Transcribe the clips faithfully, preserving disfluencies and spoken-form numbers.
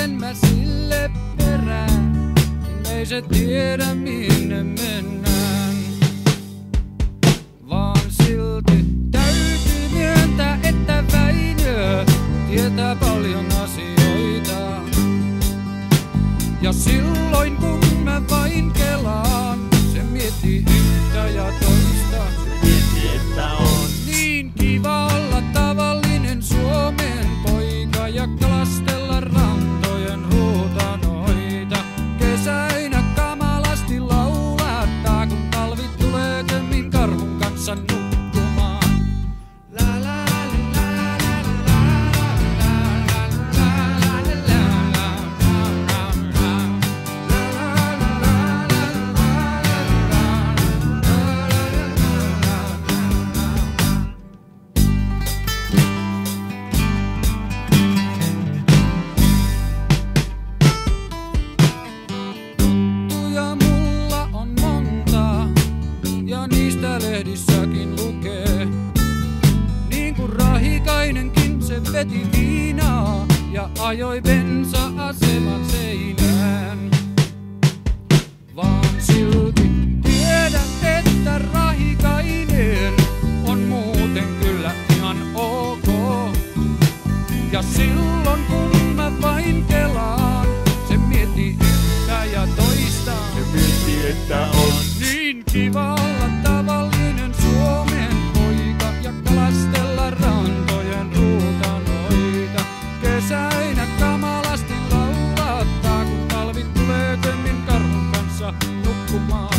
en mä sille perään, ei se tiedä minne mennään. Vaan silti täytyy myöntää, että Väinö tietää paljon asioita. Ja silloin kun mä vain kelaan, se miettii yhtä ja toista. Se miettii, että on niin kiva olla tavallinen Suomen poika ja kalastella rantojen ruutanoita. Kesäinä kamalasti laulattaa, kun talvi tulee kömmin karhun kanssa nukkumaan. La la niistä lehdissäkin lukee, niin kuin Rahikainenkin se veti viinaa ja ajoi bensa-aseman seinään. Vaan silti tiedän, että Rahikainen on muuten kyllä ihan ok. Ja silloin kun mä vain kelaan, se miettii yhtä ja toista. Se miettii, että on niin kiva olla tavallinen Suomen poika ja kalastella rantojen ruutanoita. Kesäinä kamalasti laulattaa, kun talvi tulee kömmin karhun kanssa nukkumaan.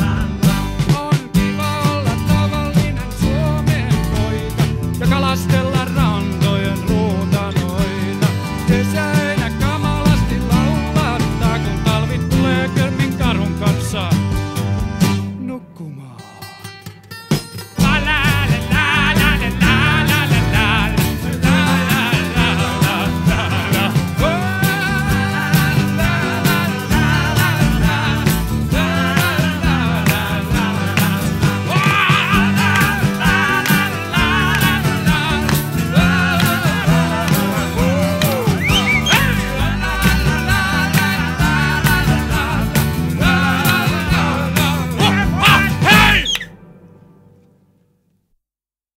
Still